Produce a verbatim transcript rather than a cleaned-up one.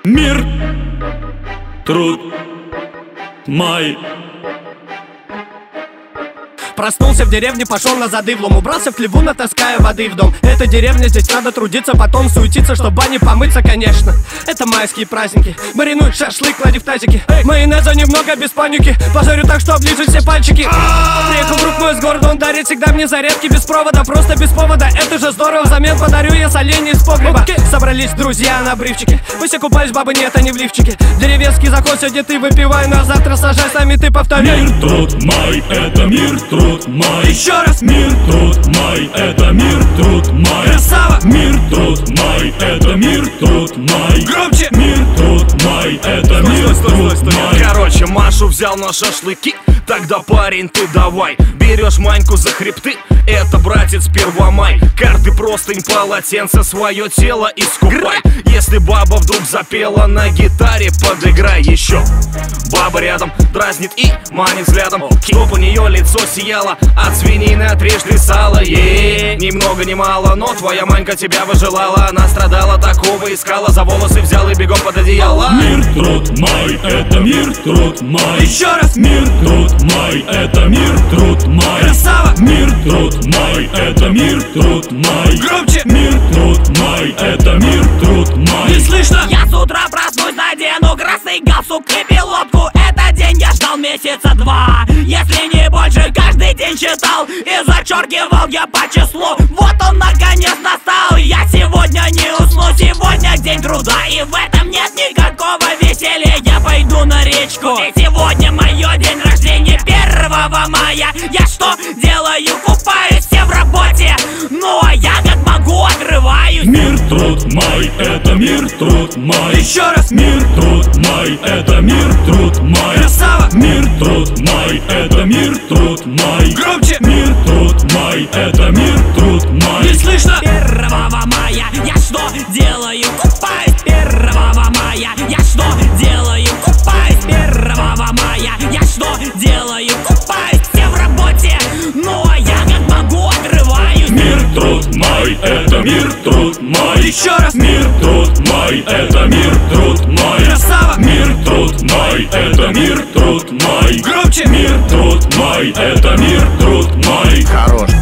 Мир, труд мой. Проснулся в деревне, пошел на зады в лом, убрался в хлеву, натаская воды в дом. Эта деревня, здесь надо трудиться, потом суетиться, чтоб бане помыться, конечно. Это майские праздники, маринуют шашлык, клади в тазики. Майонеза немного, без паники, пожарю так, что оближут все пальчики. Приехал друг мой из города, он дарит всегда мне зарядки без провода, просто без повода. Это же здорово, взамен подарю я соленья из погреба. Собрались друзья на обрывчике, мы все купались, бабы нет, они в лифчике. Деревенский заход, сегодня ты выпивай, но завтра сажай, с нами ты повторяй. Мир, труд мой, это мир, труд мой. Еще раз. Мир, труд мой, это мир, труд мой. Красава. Мир, труд мой, это мир, труд мой. Громче. Мир, труд мой, это мир, труд мой. Короче, Машу взял на шашлыки. Тогда, парень, ты давай берешь Маньку за хребты. Это, братец, Первомай. Карты, простынь, полотенце, свое тело искупай. Если баба вдруг запела на гитаре, подыграй еще. Баба рядом дразнит и манит взглядом, чтоб у нее лицо сияло от свинины, отрежь сало. Ей, ни много ни мало, но твоя Манька тебя выжелала. Она страдала, такого искала, за волосы взял и бегом под одеяло. Мир, труд мой, это мир, труд мой. Еще раз. Мир, труд мой, это мир, труд мой. Красава. Мир, труд мой, это мир, труд мой. Громче. Мир, труд мой, это мир, труд мой. Не слышно. Я с утра проснусь, надену красный галстук и пилотку. Этот день я ждал месяца два, если не больше. Каждый день читал и зачеркивал я по числу. Вот он наконец настал, я сегодня не усну. Сегодня день труда, и в этом нет никакого веселья. Я пойду на речку, и сегодня мое день рождения, первого мая. Я что делаю? Купаюсь, все в работе, ну а я как могу отрываюсь. Мир, труд мой, это мир, труд мой. Еще раз. Мир, труд мой, это мир, труд мой. Красава. Мир, труд мой, это мир, труд мой. Громче. Мир, труд мой, это мир, труд мой. Не слышно. Первого мая я что делаю? Купаюсь. Первого мая я что делаю? Купаюсь. Первого мая я что делаю? Купаюсь. Все в работе, ну а я как могу отрываюсь. Мир, труд мой, это мир, труд мой. Еще раз. Мир, труд мой, это мир, труд мой. Красава. Мир, труд мой, это мир, труд мой. Громче. Мир, труд мой, это мир, труд мой. Хорош.